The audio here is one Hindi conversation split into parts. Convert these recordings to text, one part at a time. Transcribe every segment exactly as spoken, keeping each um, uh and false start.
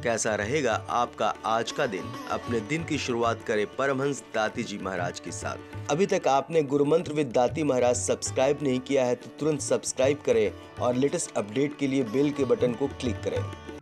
कैसा रहेगा आपका आज का दिन? अपने दिन की शुरुआत करें परमहंस दाती जी महाराज के साथ। अभी तक आपने गुरु मंत्र विद दाती महाराज सब्सक्राइब नहीं किया है तो तुरंत सब्सक्राइब करें और लेटेस्ट अपडेट के लिए बेल के बटन को क्लिक करें।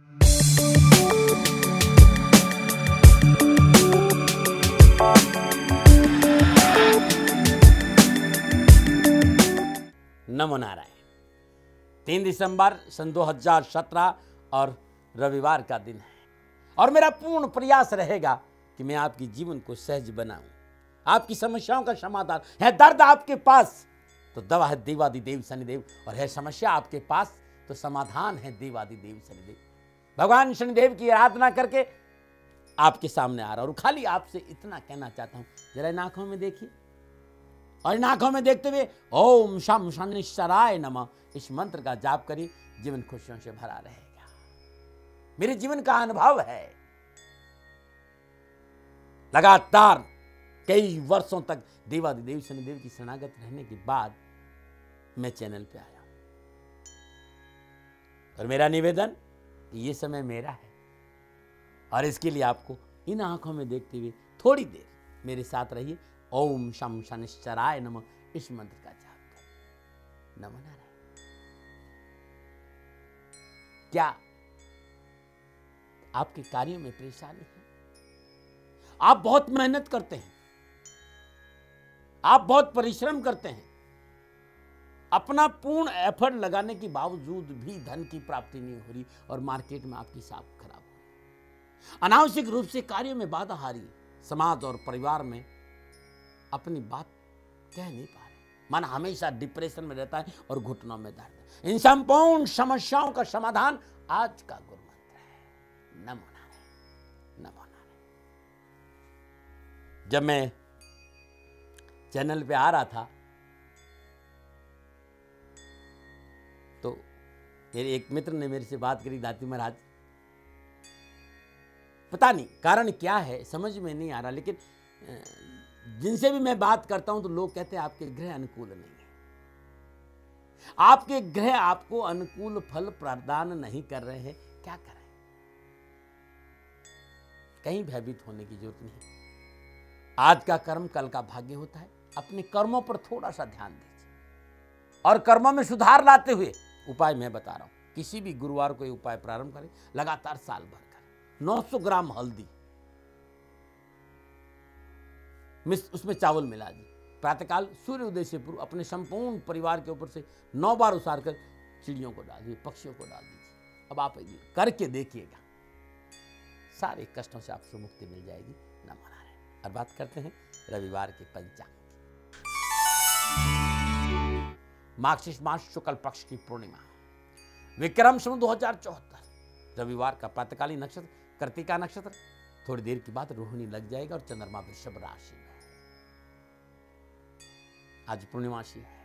नमो नारायण। तीन दिसंबर सन दो हज़ार सत्रह और रविवार का दिन है और मेरा पूर्ण प्रयास रहेगा कि मैं आपके जीवन को सहज बनाऊं, आपकी समस्याओं का समाधान है। दर्द आपके पास तो दवा है देवादिदेव शनिदेव, और है समस्या आपके पास तो समाधान है देवादिदेव शनिदेव। भगवान शनिदेव की आराधना करके आपके सामने आ रहा हूं और खाली आपसे इतना कहना चाहता हूं, जरा इन आंखों में देखिए और इन आंखों में देखते हुए ओम शम शनिश्चराय नमः इस मंत्र का जाप करिए। जीवन खुशियों से भरा रहेगा। मेरे जीवन का अनुभव है, लगातार कई वर्षों तक देवादिदेव शनिदेव की शरणागत रहने के बाद मैं चैनल पे आया और मेरा निवेदन ये समय मेरा है और इसके लिए आपको इन आंखों में देखते हुए थोड़ी देर मेरे साथ रहिए। ओम शम शनिश्चराय नमः इस मंत्र का जाप करें। नमो नारायण। क्या आपके कार्यों में परेशानी है? आप बहुत मेहनत करते हैं, आप बहुत परिश्रम करते हैं, अपना पूर्ण एफर्ट लगाने के बावजूद भी धन की प्राप्ति नहीं हो रही और मार्केट में आपकी साख खराब हो रही, अनावश्यक रूप से कार्यों में बाधा आ रही, समाज और परिवार में अपनी बात कह नहीं पा रहे, मन हमेशा डिप्रेशन में रहता है और घुटनों में दर्द। इन संपूर्ण समस्याओं का समाधान आज का गुरु मंत्र है। नमो नारायण, नमो नारायण। जब मैं चैनल पे आ रहा था तो मेरे एक मित्र ने मेरे से बात करी, दाती महाराज पता नहीं कारण क्या है समझ में नहीं आ रहा, लेकिन जिनसे भी मैं बात करता हूं तो लोग कहते हैं आपके ग्रह अनुकूल नहीं है, आपके ग्रह आपको अनुकूल फल प्रदान नहीं कर रहे हैं, क्या करें? कहीं भयभीत होने की जरूरत नहीं। आज का कर्म कल का भाग्य होता है। अपने कर्मों पर थोड़ा सा ध्यान दीजिए और कर्मों में सुधार लाते हुए उपाय मैं बता रहा हूं। किसी भी गुरुवार को ये उपाय प्रारंभ करें, लगातार साल भर करें। नौ सौ ग्राम हल्दी मिस उसमें चावल मिला दी, प्रातःकाल सूर्य उदय से पूर्व अपने संपूर्ण परिवार के ऊपर से नौ बार उसार कर चिड़ियों को डाल दीजिए, पक्षियों को डाल दीजिए। अब आप करके देखिएगा, सारे कष्टों से आपको मुक्ति मिल जाएगी। नमो नारायण। और बात करते हैं रविवार के पंचांग की। मार्गशीर्ष मास शुक्ल पक्ष की पूर्णिमा, विक्रम संवत दो हजार चौहत्तर, रविवार का प्रातःकालीन नक्षत्र कृत्तिका नक्षत्र। थोड़ी देर के बाद रोहिणी लग जाएगा और चंद्रमा वृषभ राशि में। आज पूर्णिमासी है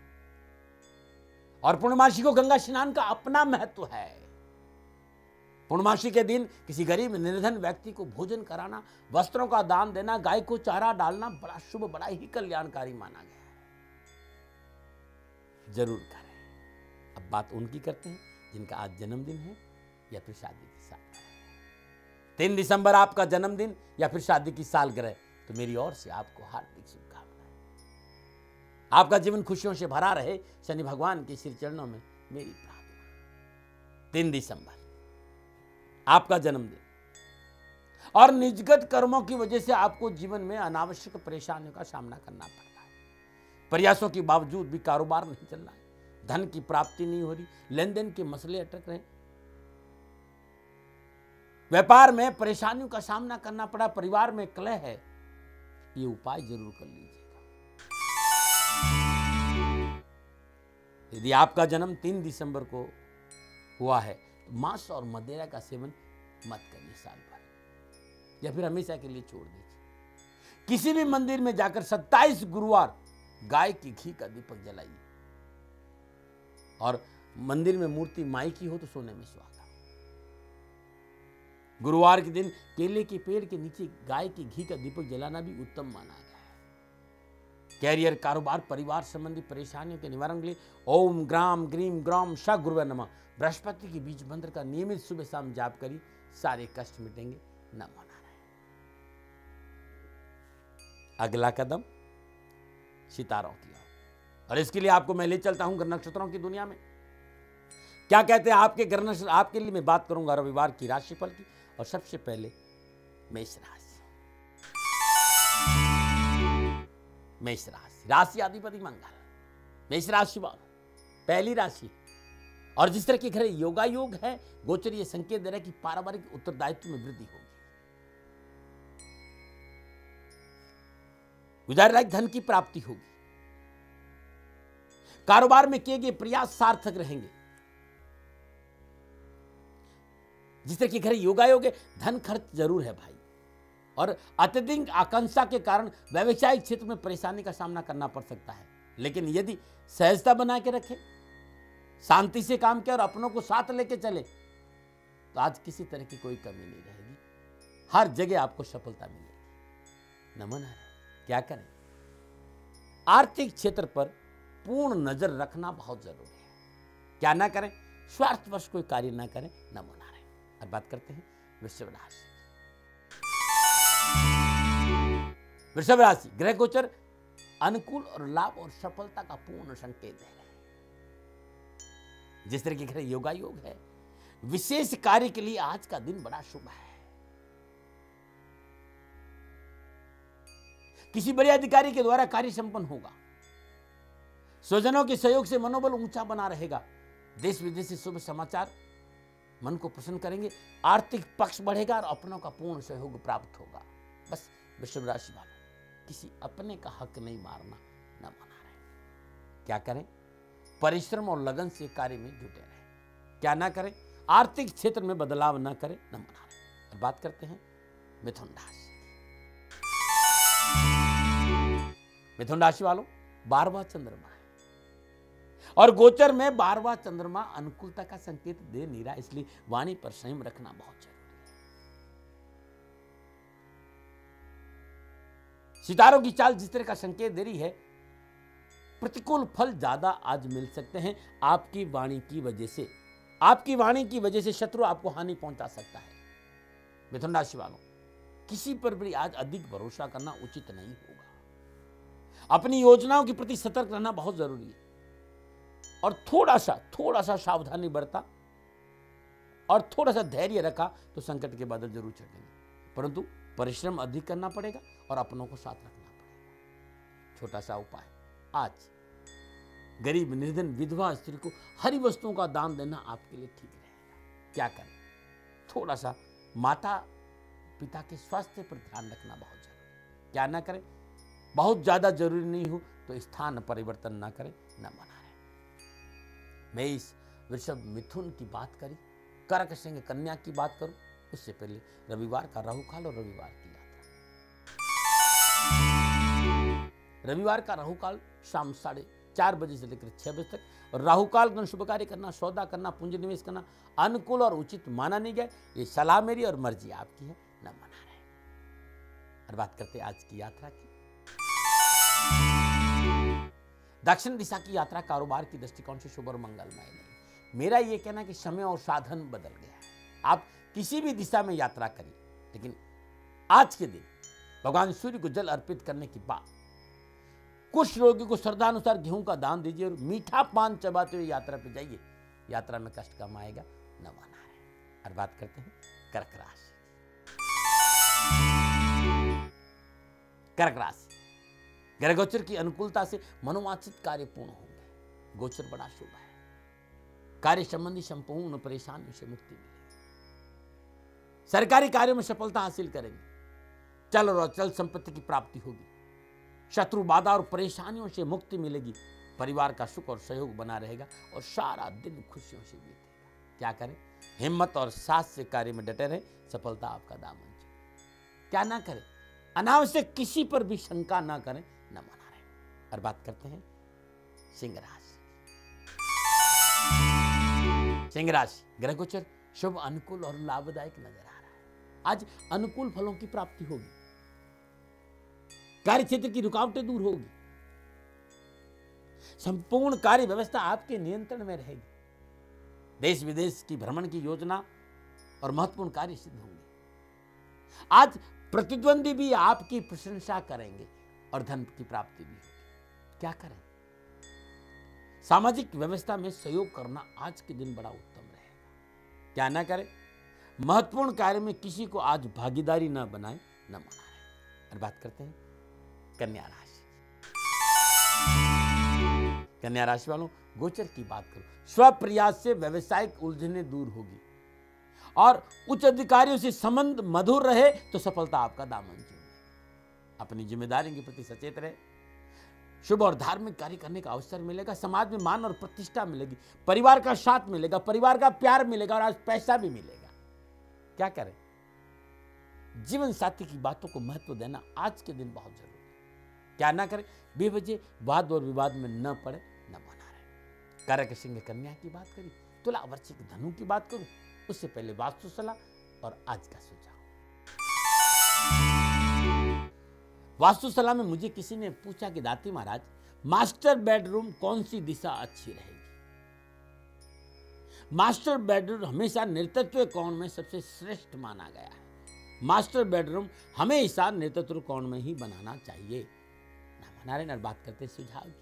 और पूर्णिमासी को गंगा स्नान का अपना महत्व है। पूर्णिमासी के दिन किसी गरीब निर्धन व्यक्ति को भोजन कराना, वस्त्रों का दान देना, गाय को चारा डालना बड़ा शुभ, बड़ा ही कल्याणकारी माना गया है। जरूर करें। अब बात उनकी करते हैं जिनका आज जन्मदिन है या फिर शादी की सालगिरह। तीन दिसंबर आपका जन्मदिन या फिर शादी की सालगिरह, तो मेरी ओर से आपको हार्दिक शुभकामनाएं। आपका जीवन खुशियों से भरा रहे, शनि भगवान के श्री चरणों में मेरी प्रार्थना। तीन दिसंबर आपका जन्मदिन और निजगत कर्मों की वजह से आपको जीवन में अनावश्यक परेशानियों का सामना करना पड़ता है। प्रयासों के बावजूद भी कारोबार नहीं चल रहा है, धन की प्राप्ति नहीं हो रही, लेन देन के मसले अटक रहे, व्यापार में परेशानियों का सामना करना पड़ा, परिवार में कलह है, ये उपाय जरूर कर लीजिएगा। यदि आपका जन्म तीन दिसंबर को हुआ है तो मांस और मदिरा का सेवन मत करिए साल भर, या फिर हमेशा के लिए छोड़ दीजिए। किसी भी मंदिर में जाकर सत्ताईस गुरुवार गाय की घी का दीपक जलाइए और मंदिर में मूर्ति माई की हो तो सोने में सुहागा। गुरुवार के दिन केले के पेड़ के नीचे गाय की घी का दीपक जलाना भी उत्तम माना गया है। कैरियर, कारोबार, परिवार संबंधी परेशानियों के निवारण के लिए ओम ग्राम ग्रीम ग्राम श गुरुवे नमः बृहस्पति के बीज मंत्र का नियमित सुबह शाम जाप करिए, सारे कष्ट मिटेंगे। नमो नारायण। अगला कदम सितारों की ओर, और इसके लिए आपको मैं ले चलता हूं ग्रह नक्षत्रों की दुनिया में। क्या कहते हैं आपके ग्रह नक्षत्र? आपके लिए मैं बात करूंगा रविवार की राशिफल की, और सबसे पहले मेष राशि। मेष राशि, राशि अधिपति मंगल। मेष राशि वालों, पहली राशि, और जिस तरह के घर योगा योग है, गोचर ये संकेत दे रहा है कि पारिवारिक उत्तरदायित्व में वृद्धि होगी। गुजार लायक धन की प्राप्ति होगी। कारोबार में किए गए प्रयास सार्थक रहेंगे। जिस तरह के घर योगा योग है, धन खर्च जरूर है भाई, और अत्यधिक आकांक्षा के कारण व्यवसायिक क्षेत्र में परेशानी का सामना करना पड़ सकता है। लेकिन यदि सहजता बना के रखे, शांति से काम किया और अपनों को साथ लेके चले, तो आज किसी तरह की कोई कमी नहीं रहेगी। हर जगह आपको सफलता मिलेगी। नमन है। क्या करें? आर्थिक क्षेत्र पर पूर्ण नजर रखना बहुत जरूरी है। क्या ना करें? स्वार्थवश कोई कार्य ना करें। नमो नारायण। अब बात करते हैं वृषभ राशि। वृषभ राशि, ग्रह गोचर अनुकूल और लाभ और सफलता का पूर्ण संकेत दे रहे हैं। जिस तरह के ग्रह योगा योग है, विशेष कार्य के लिए आज का दिन बड़ा शुभ है। किसी बड़े अधिकारी के द्वारा कार्य संपन्न होगा। स्वजनों के सहयोग से मनोबल ऊंचा बना रहेगा। देश विदेश से शुभ समाचार मन को प्रसन्न करेंगे। आर्थिक पक्ष बढ़ेगा और अपनों का पूर्ण सहयोग प्राप्त होगा। बस वृषभ राशि वालों, किसी अपने का हक नहीं मारना। न मना रहे। क्या करें? परिश्रम और लगन से कार्य में जुटे रहे। क्या ना करें? आर्थिक क्षेत्र में बदलाव न करें। न मना रहे। अब बात करते हैं मिथुन राशि। मिथुन राशि वालों, बारहवां चंद्रमा है, और गोचर में बारहवां चंद्रमा अनुकूलता का संकेत दे नहीं रहा, इसलिए वाणी पर संयम रखना बहुत जरूरी है। सितारों की चाल जिस तरह का संकेत दे रही है, प्रतिकूल फल ज्यादा आज मिल सकते हैं। आपकी वाणी की वजह से आपकी वाणी की वजह से शत्रु आपको हानि पहुंचा सकता है। मिथुन राशि वालों, किसी पर भी आज अधिक भरोसा करना उचित नहीं होगा। अपनी योजनाओं के प्रति सतर्क रहना बहुत जरूरी है, और थोड़ा सा थोड़ा सा सावधानी बरता और थोड़ा सा धैर्य रखा तो संकट के बादल जरूर चढ़ेंगे, परंतु परिश्रम अधिक करना पड़ेगा और अपनों को साथ रखना पड़ेगा। छोटा सा उपाय, आज गरीब, निर्धन, विधवा स्त्री को हरी वस्तुओं का दान देना आपके लिए ठीक रहेगा। क्या करें? थोड़ा सा माता पिता के स्वास्थ्य पर ध्यान रखना बहुत जरूरी। क्या ना करें? बहुत ज्यादा जरूरी नहीं हो तो स्थान परिवर्तन ना करें। न मना रहे। मैं इस वृषभ मिथुन की बात करी, कर्क सिंह कन्या की बात करूं उससे पहले रविवार का राहुकाल और रविवार की यात्रा। रविवार का राहुकाल शाम साढ़े चार बजे से लेकर छह बजे तक, और राहुकाल में शुभ कार्य करना, सौदा करना, पूंजी निवेश करना अनुकूल और उचित माना नहीं गया। ये सलाह मेरी और मर्जी आपकी है। न मना रहे। और बात करते हैं आज की यात्रा की। दक्षिण दिशा की यात्रा कारोबार की दृष्टिकोण से शुभ और मंगलमय नहीं। मेरा यह कहना कि समय और साधन बदल गया है। आप किसी भी दिशा में यात्रा करिए, लेकिन आज के दिन भगवान सूर्य को जल अर्पित करने के बाद कुछ रोगी को श्रद्धानुसार गेहूं का दान दीजिए और मीठा पान चबाते हुए यात्रा पे जाइए। यात्रा में कष्ट कम आएगा। न माना है। और बात करते हैं कर्क राशि। कर्क राशि, ग्रह गोचर की अनुकूलता से मनोवांछित कार्य पूर्ण होंगे। गोचर बड़ा शुभ है। कार्य संबंधी संपूर्ण परेशानियों से मुक्ति मिलेगी। सरकारी कार्यों में सफलता हासिल करेंगे। चल और अचल संपत्ति की प्राप्ति होगी। शत्रु बाधा और परेशानियों से मुक्ति मिलेगी। परिवार का सुख और सहयोग बना रहेगा और सारा दिन खुशियों से बीतेगा। क्या करें? हिम्मत और साहस से कार्य में डटे रहें। सफलता आपका दामन छे। क्या ना करें? अनावश्यक किसी पर भी शंका ना करें। न मना रहे। और बात करते हैं सिंह राशि। सिंह राशि, ग्रह गोचर शुभ, अनुकूल और लाभदायक नजर आ रहा है। आज अनुकूल फलों की प्राप्ति होगी। कार्य क्षेत्र की रुकावटें दूर होगी। संपूर्ण कार्य व्यवस्था आपके नियंत्रण में रहेगी। देश विदेश की भ्रमण की योजना और महत्वपूर्ण कार्य सिद्ध होंगे। आज प्रतिद्वंदी भी आपकी प्रशंसा करेंगे और धन की प्राप्ति भी होगी। क्या करें? सामाजिक व्यवस्था में सहयोग करना आज के दिन बड़ा उत्तम रहेगा। क्या ना करें? महत्वपूर्ण कार्य में किसी को आज भागीदारी न बनाए, न मनाए। और बात करते हैं कन्या राशि। कन्या राशि वालों, गोचर की बात करो। स्वप्रयास से व्यवसायिक उलझने दूर होगी और उच्च अधिकारियों से संबंध मधुर रहे तो सफलता आपका दामन चूमे। अपनी जिम्मेदारी के प्रति सचेत रहे। शुभ और धार्मिक कार्य करने का अवसर मिलेगा। समाज में मान और प्रतिष्ठा मिलेगी। परिवार का साथ मिलेगा, परिवार का प्यार मिलेगा और आज पैसा भी मिलेगा। क्या करें? जीवन साथी की बातों को महत्व देना आज के दिन बहुत जरूरी है। क्या ना करें? बेवजह वाद और विवाद में न पड़े, न बना रहे। कर्क सिंह कन्या की बात करी, तुला वृश्चिक धनु की बात करूं उससे पहले वास्तु सलाह और आज का सुझाव। वास्तु सलाह में मुझे किसी ने पूछा कि दाती महाराज, मास्टर बेडरूम कौन सी दिशा अच्छी रहेगी? मास्टर बेडरूम हमेशा नेतृत्व कोण में सबसे श्रेष्ठ माना गया है। मास्टर बेडरूम हमेशा नेतृत्व कोण में ही बनाना चाहिए। नारायण, बात करते हैं सुझाव की।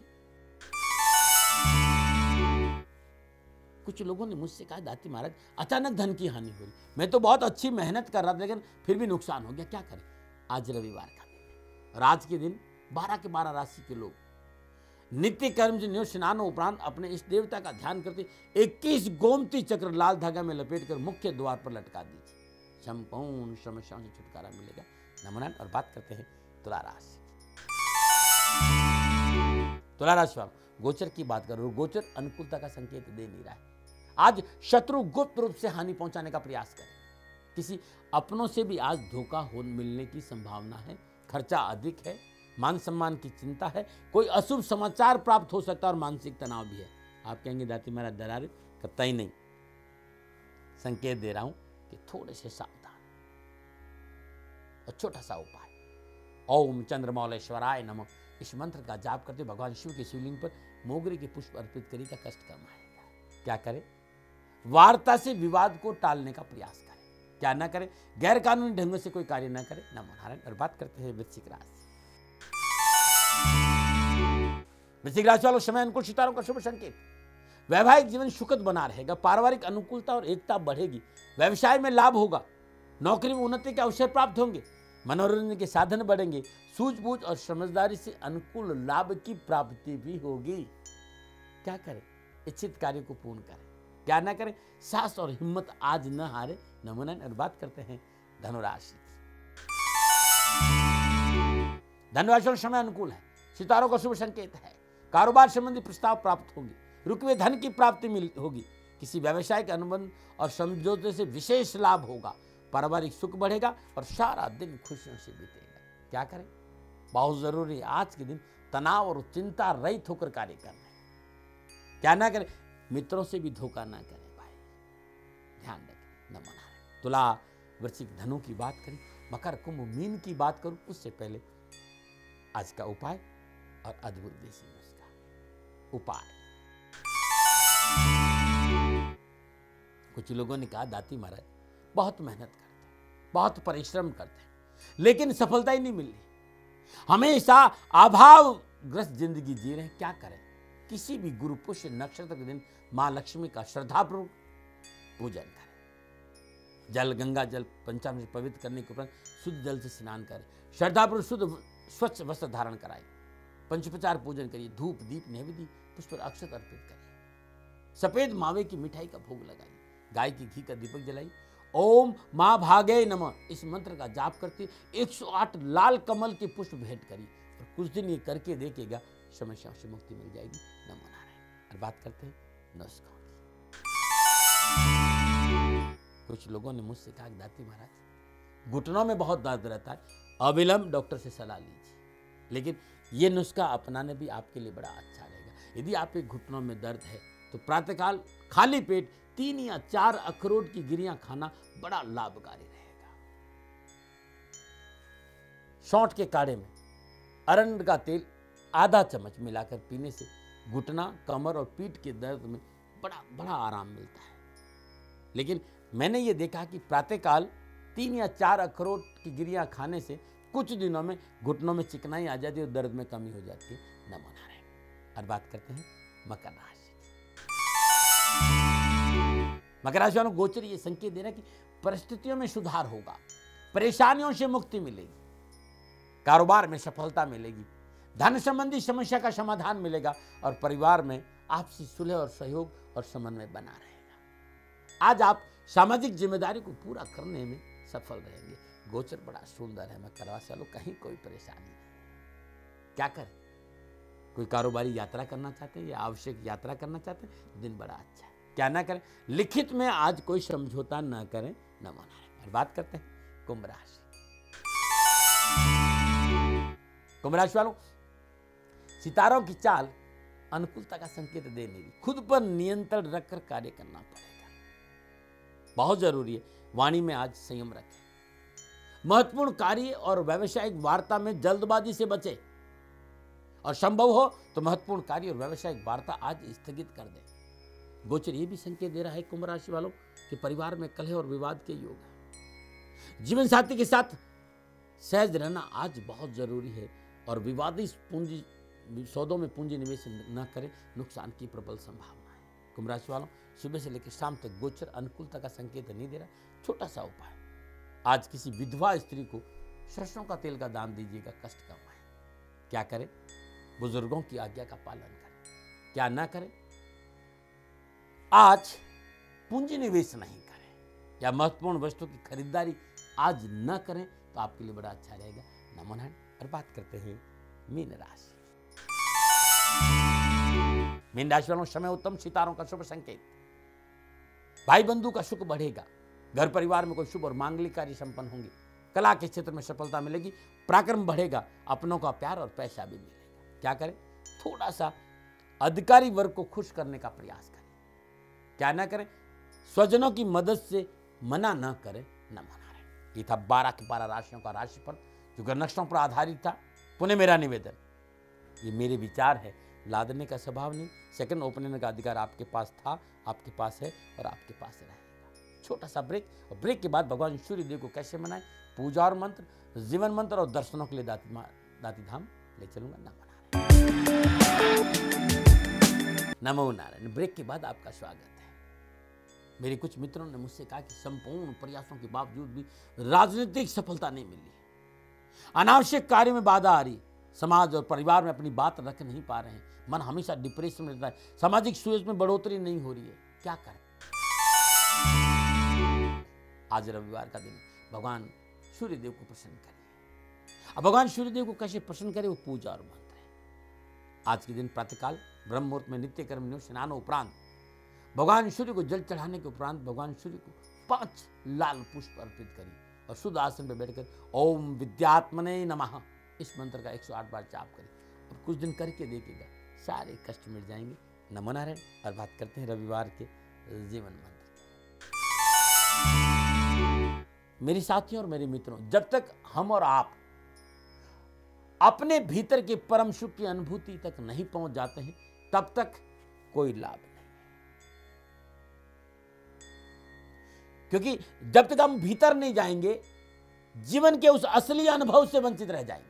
कुछ लोगों ने मुझसे कहा, दाती महाराज अचानक धन की हानि हो रही, मैं तो बहुत अच्छी मेहनत कर रहा था लेकिन फिर भी नुकसान हो गया, क्या करें? आज रविवार का दिन है और आज के दिन बारह के बारह राशि के लोग नित्य कर्म से स्नान उपरांत अपने इस देवता का ध्यान करते इक्कीस गोमती चक्र लाल धागा में लपेटकर मुख्य द्वार पर लटका दीजिए। संपूर्ण समस्याओं से छुटकारा मिलेगा। नमन। और बात करते हैं तुला राशि। तुला राशि वालों, गोचर की बात करो। गोचर अनुकूलता का संकेत दे नहीं रहा है। आज शत्रु गुप्त रूप से हानि पहुंचाने का प्रयास करें। किसी अपनों से भी आज धोखा हो मिलने की संभावना है। खर्चा अधिक है। मान सम्मान की चिंता है। कोई अशुभ समाचार प्राप्त हो सकता है और मानसिक तनाव भी है। आप कहेंगे दाती महाराज दरार कतई नहीं, संकेत दे रहा हूं कि थोड़े से सावधान। और छोटा सा उपाय, ओम चंद्रमौलेश्वराय नमः, इस मंत्र का जाप करते भगवान शिव के शिवलिंग पर मोगरे के पुष्प अर्पित करिएगा, कष्ट कम आएगा। क्या करें? वार्ता से विवाद को टालने का प्रयास करें। क्या ना करें? गैर कानूनी ढंग से कोई कार्य ना करें। नमो नारायण। और बात करते हैं वृश्चिक राशि। वृश्चिक राशि वालों, समय अनुकूल, सितारों का शुभ संकेत। वैवाहिक जीवन सुखद बना रहेगा। पारिवारिक अनुकूलता और एकता बढ़ेगी। व्यवसाय में लाभ होगा। नौकरी में उन्नति के अवसर प्राप्त होंगे। मनोरंजन के साधन बढ़ेंगे। सूझबूझ और समझदारी से अनुकूल लाभ की प्राप्ति भी होगी। क्या करें? इच्छित कार्य को पूर्ण करें। क्या ना करें? साहस और हिम्मत आज न हारे। नमन। और बात करते हैं धनुराशि। धनुराशि और समय अनुकूल है। सितारों का शुभ संकेत है। कारोबार संबंधी प्रस्ताव प्राप्त होंगे। रुके हुए धन की प्राप्ति मिल होगी। किसी व्यवसायिक अनुबंध और समझौते से विशेष लाभ होगा। पारिवारिक सुख बढ़ेगा और सारा दिन खुशियों से बीतेगा। क्या करें? बहुत जरूरी है आज के दिन तनाव और चिंता रहित होकर कार्य करना है। क्या ना करें? मित्रों से भी धोखा ना करें भाई, ध्यान रखें। नमन। तुला वृश्चिक धनु की बात करें, मकर कुंभ मीन की बात करूं उससे पहले आज का उपाय और अद्भुत देसी नुस्खा। उपाय, कुछ लोगों ने कहा दाती महाराज बहुत मेहनत करते हैं, बहुत परिश्रम करते हैं, लेकिन सफलता ही नहीं मिल रही, हमेशा अभावग्रस्त जिंदगी जी रहे हैं। क्या करें? किसी भी गुरु पुष्य नक्षत्र के दिन मां लक्ष्मी का श्रद्धापूर्वक पूजन करें। जल गंगा जल पंचामृत पवित्र करने के उपरांत शुद्ध जल से स्नान करें। श्रद्धापूर्वक शुद्ध स्वच्छ वस्त्र धारण कराएं। पंचोपचार पूजन करिए। धूप दीप नैवेद्य पुष्प और अक्षत अर्पित करिए। सफेद मावे की मिठाई का भोग लगाइए। गाय की घी का दीपक जलाइए। ओम मां भागे नमः इस मंत्र का जाप करते एक सौ आठ लाल कमल के पुष्प भेंट करिए और कुछ दिन ये करके देखिएगा, समस्याओं से मुक्ति मिल जाएगी। नमो नारायण। और बात करते हैं नुस्खों की। कुछ लोगों ने मुझसे कहा दाती महाराज घुटनों में बहुत दर्द रहता है, अविलंब डॉक्टर से सलाह लीजिए। लेकिन ये नुस्खा अपनाने भी आपके लिए बड़ा अच्छा रहेगा। यदि आपके घुटनों में दर्द है तो प्रातःकाल खाली पेट तीन या चार अखरोट की गिरियां खाना बड़ा लाभकारी रहेगा। सौंठ के काढ़े में अरंड का तेल आधा चम्मच मिलाकर पीने से घुटना, कमर और पीठ के दर्द में बड़ा बड़ा आराम मिलता है। लेकिन मैंने ये देखा कि प्रातःकाल तीन या चार अखरोट की गिरियां खाने से कुछ दिनों में घुटनों में चिकनाई आ जाती है और दर्द में कमी हो जाती है। नमो नारायण। और बात करते हैं मकर राशि। मकर राशि वालों, गोचर ये संकेत दे रहा है कि परिस्थितियों में सुधार होगा, परेशानियों से मुक्ति मिलेगी, कारोबार में सफलता मिलेगी, धन संबंधी समस्या का समाधान मिलेगा और परिवार में आपसी सुलह और सहयोग और समन्वय बना रहेगा। आज आप सामाजिक जिम्मेदारी को पूरा करने में सफल रहेंगे। गोचर बड़ा सुंदर है मकर राशि वालों, कहीं कोई परेशानी नहीं। क्या करें? कोई कारोबारी यात्रा करना चाहते हैं या आवश्यक यात्रा करना चाहते हैं, दिन बड़ा अच्छा है। क्या ना करें? लिखित में आज कोई समझौता ना करें। नमो नारायण। बात करते हैं कुंभ राशि। कुंभ राशि वालों, सितारों की चाल अनुकूलता का संकेत दे नहीं रही। खुद पर नियंत्रण रखकर कार्य करना पड़ेगा, बहुत जरूरी है। वाणी में आज संयम रखें। महत्वपूर्ण कार्य और व्यावसायिक वार्ता में जल्दबाजी से बचे और संभव हो तो महत्वपूर्ण कार्य और व्यावसायिक वार्ता आज स्थगित कर दें। गोचर ये भी संकेत दे रहा है कुंभ राशि वालों कि परिवार में कलह और विवाद के योग है। जीवन साथी के साथ सहज रहना आज बहुत जरूरी है और विवादित पूंजी सौदों में पूंजी निवेश न करें, नुकसान की प्रबल संभावना है। कुंभ राशि वालों, सुबह से लेकर शाम तक गोचर अनुकूलता का संकेत नहीं दे रहा। छोटा सा उपाय, आज किसी विधवा स्त्री को सरसों का तेल का दान दीजिएगा, कष्ट कम आए। क्या करें? बुजुर्गों की आज्ञा का पालन करें। क्या ना करें? आज पूंजी निवेश नहीं करें या महत्वपूर्ण वस्तु की खरीदारी आज न करें तो आपके लिए बड़ा अच्छा रहेगा। नमो नारायण। और बात करते हैं मीन राशि। मीन राशि वालों, समय उत्तम, सितारों का शुभ संकेत। भाई बंधु का सुख बढ़ेगा, घर परिवार में कोई शुभ और मांगलिक कार्य संपन्न होंगे, कला के क्षेत्र में सफलता मिलेगी, पराक्रम बढ़ेगा, अपनों का प्यार और पैसा भी मिलेगा। क्या करें? थोड़ा सा अधिकारी वर्ग को खुश करने का प्रयास करें। क्या ना करें? स्वजनों की मदद से मना न करें। नमो नारायण। ये था बारह के बारह राशियों का राशिफल जो ग्रह पर आधारित था। पुनः मेरा निवेदन, ये मेरे विचार है, लादने का स्वभाव नहीं। सेकंड ओपिनियन का अधिकार आपके पास था, आपके पास है और आपके पास रहेगा। छोटा सा ब्रेक, और ब्रेक के बाद भगवान सूर्य देव को कैसे मनाएं, पूजा और मंत्र, जीवन मंत्र और दर्शनों के लिए दाती दाती धाम ले चलूंगा। नमो नारायण। नमो नारायण। ब्रेक के बाद आपका स्वागत है। मेरे कुछ मित्रों ने मुझसे कहा कि संपूर्ण प्रयासों के बावजूद भी राजनीतिक सफलता नहीं मिली, अनावश्यक कार्य में बाधा आ रही, समाज और परिवार में अपनी बात रख नहीं पा रहे हैं, मन हमेशा डिप्रेशन में रहता है, सामाजिक सुयोज में बढ़ोतरी नहीं हो रही है। क्या करें? आज रविवार का दिन, भगवान सूर्य देव को प्रसन्न करिए। अब भगवान सूर्य देव को कैसे प्रसन्न करें, वो पूजा और मंत्र है। आज के दिन प्रातःकाल ब्रह्म मुहूर्त में नित्य कर्म स्नान उपरांत भगवान सूर्य को जल चढ़ाने के उपरांत भगवान सूर्य को पांच लाल पुष्प अर्पित करिए और शुद्ध आसन पर बैठकर ओम विद्यात्मने नमः इस मंत्र का एक सौ आठ बार जाप करें। अब कुछ दिन करके देखिएगा, सारे कष्ट मिट जाएंगे। नमो नारायण। और बात करते हैं रविवार के जीवन मंत्र। मेरे साथियों और मेरे मित्रों, जब तक हम और आप अपने भीतर के परम सुख की अनुभूति तक नहीं पहुंच जाते हैं, तब तक कोई लाभ नहीं। क्योंकि जब तक हम भीतर नहीं जाएंगे, जीवन के उस असली अनुभव से वंचित रह जाएंगे।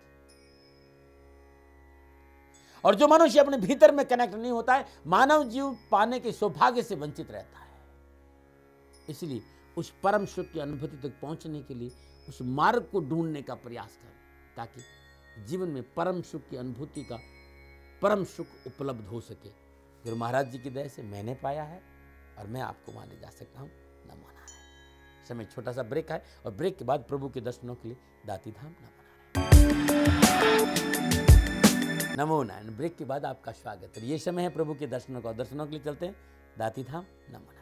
और जो मनुष्य अपने भीतर में कनेक्ट नहीं होता है, मानव जीव पाने के सौभाग्य से वंचित रहता है। इसलिए उस परम सुख की अनुभूति तक पहुंचने के लिए उस मार्ग को ढूंढने का प्रयास करें, ताकि जीवन में परम सुख की अनुभूति का परम सुख उपलब्ध हो सके। गुरु महाराज जी की दया से मैंने पाया है और मैं आपको वहां ले जा सकता हूं। नमो नारायण। समय छोटा सा ब्रेक है और ब्रेक के बाद प्रभु के दर्शनों के लिए दाती धाम। नमो नारायण। नमो नारायण। ब्रेक के बाद आपका स्वागत है। ये समय है प्रभु के दर्शनों का। दर्शनों के लिए चलते हैं दाती धाम। नमो नारायण।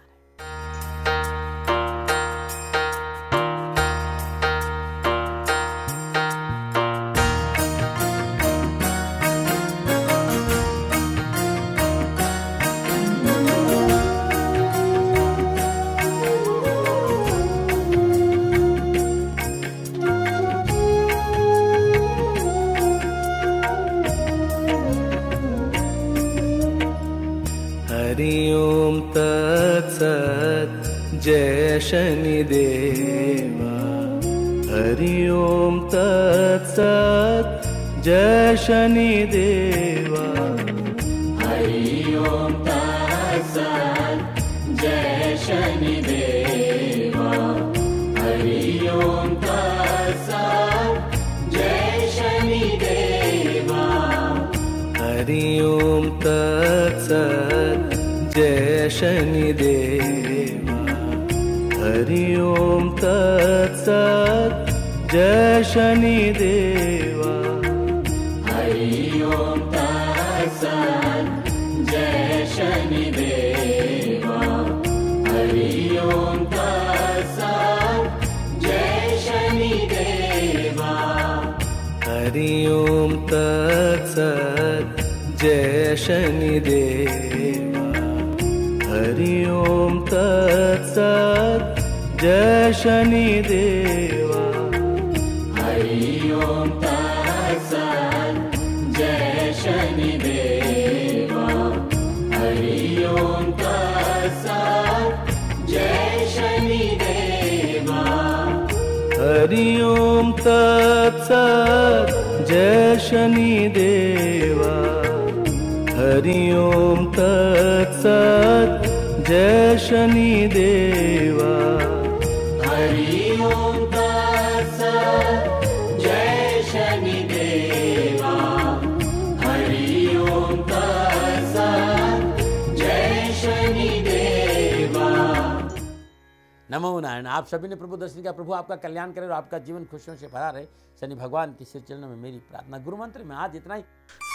शनिदेवा। हरि ओम तत्सत् जय शनिदेवा। हरि ओम तत्सत् जय शनिदेवा। हरि ओम तत्सत् जय शनिदेवा। हरि ओम तत्सत् जय शनिदेवा। हरि ओम तत्सत् जय शनिदेवा। हरि ओम तत्सत् जय शनिदेवा। हरि ओम तत्सत् जय शनिदेवा। हरि ओम तत्सत् जय शनिदेवा। हरि ओम तत्सत् जय शनिदेवा। हरि ओम तत्सत् जय शनिदेवा। हरि ओम तत्सत् जय शनिदेवा। हरि ओम तत्सत् जय शनिदेवा। हरि ओम तत्सत् जय शनिदेवा। हरि ओम तत्सत् जय शनिदेवा। हरि ओम तत्सत् जय शनिदेवा। नमो नारायण। आप सभी ने प्रभु दर्शन किया। प्रभु आपका कल्याण करे और आपका जीवन खुशियों से भरा रहे। शनि भगवान के सिर चरणों में मेरी प्रार्थना। गुरु मंत्र में आज इतना ही।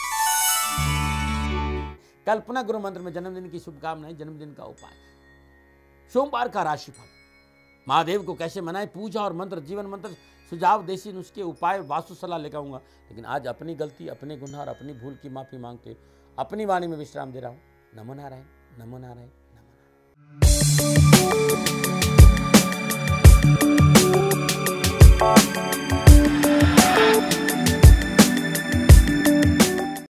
कल पुनः गुरु मंत्र में जन्मदिन की शुभकामनाएं, जन्मदिन का उपाय, सोमवार का राशिफल, महादेव को कैसे मनाएं, पूजा और मंत्र, जीवन मंत्र, सुझाव, देसी नुस्खे, उपाय, वास्तु सलाह लेकर आऊंगा। लेकिन आज अपनी गलती, अपने गुनाह और अपनी भूल की माफी मांगते अपनी वाणी में विश्राम दे रहा हूं। नमो नारायण, नमो नारायण, नमो नारायण।